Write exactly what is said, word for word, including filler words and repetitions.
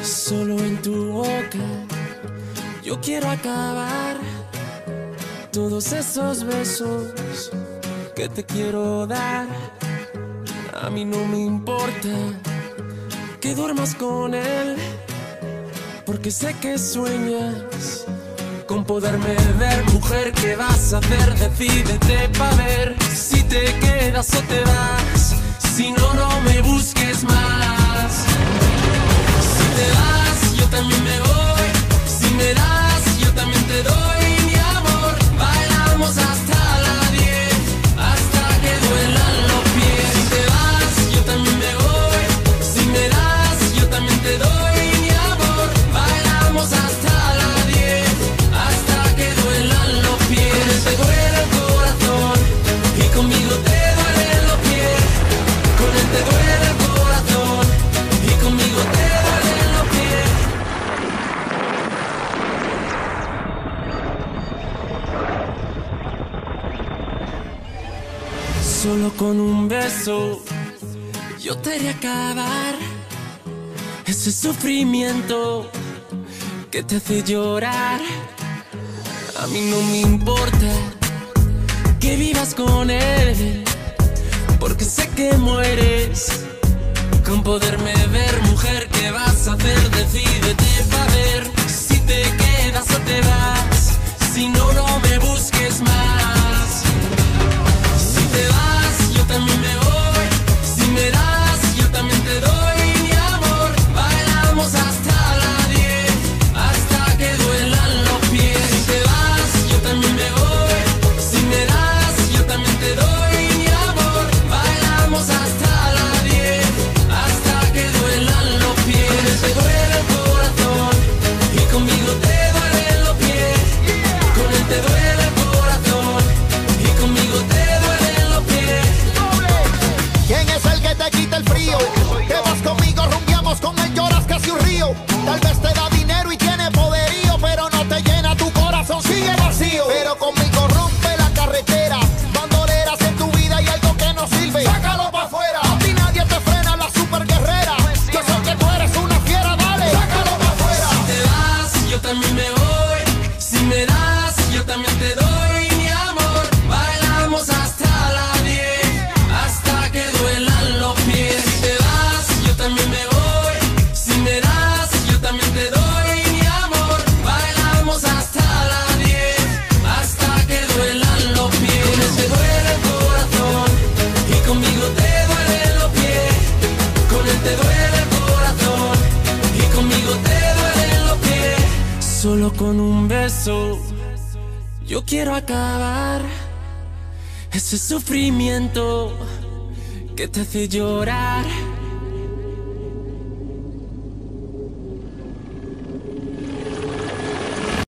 Solo en tu boca yo quiero acabar todos esos besos que te quiero dar. A mí no me importa que duermas con él, porque sé que sueñas con poderme ver. Mujer, ¿qué vas a hacer? Decídete pa' ver si te quedas o te vas. Si no, no me busques más. Si te vas, yo también me voy. Si me das, yo también te doy mi amor. Bailamos hasta las diez, hasta que duelan los pies. Si te vas, yo también me voy. Si me das, yo también te doy mi amor. Bailamos hasta las diez, hasta que duelan los pies. Con él te duele el corazón y conmigo te duelen los pies. Con él te duele el corazón y conmigo te duelen los pies. Solo con un beso yo te haré acabar ese sufrimiento que te hace llorar. A mí no me importa que vivas con él, porque sé que mueres con poderme ver. Mujer, ¿qué vas a hacer? Decídete pa' ver si te quedas o te vas. Si no, no me busques más. Si te vas, yo también me voy. Si me das, yo también te doy mi amor. Bailamos hasta las diez, hasta que duelan los pies. Si te vas, yo también me voy. Si me das, yo también te doy mi amor. Bailamos hasta las diez, hasta que duelan los pies. Con él te duele el corazón y conmigo te duelen los pies. Con él te duele el corazón y conmigo te duelen los pies. ¿Quién es el que te quita el frío? Te vas conmigo, rumbiamos con él, lloras casi un río. Tal vez te da dinero y tiene poderío, pero no te llena, tu corazón sigue vacío. Pero conmigo rompe la carretera, bandoleras en tu vida y algo que no sirve, sácalo pa' afuera. A ti nadie te frena, la super guerrera. Yo sé que tú eres una fiera, dale, sácalo pa' afuera. Si te vas, yo también me voy. Si me das, yo también te doy mi amor. Bailamos hasta las diez, hasta que duelan los pies. Si te vas, yo también me voy. Si me das, yo también te doy mi amor. Bailamos hasta las diez, hasta que duelan los pies. Con él te duele el corazón y conmigo te duelen los pies. Con él te duele el corazón y conmigo te duelen los pies. Solo con un beso yo quiero acabar ese sufrimiento que te hace llorar.